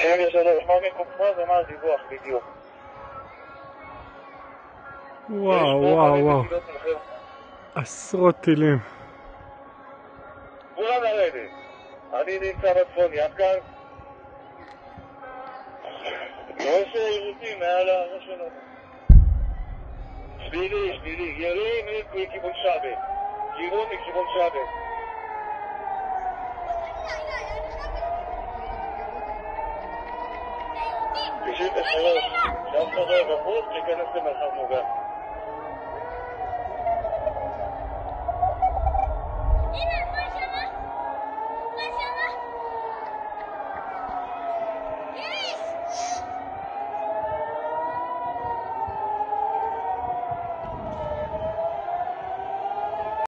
93, מה מקומך ומה הדיווח בדיוק? וואו וואו וואו, עשרות טילים. כולם לרדת. אני נמצא בצפון יעקב. ראש העירותים מעל הראש שלנו. שלילי, ירי מכיוון שבת. כיוון מכיוון שבת. 93, שאף אחד לא בחוץ, להיכנס למרחב מוגן.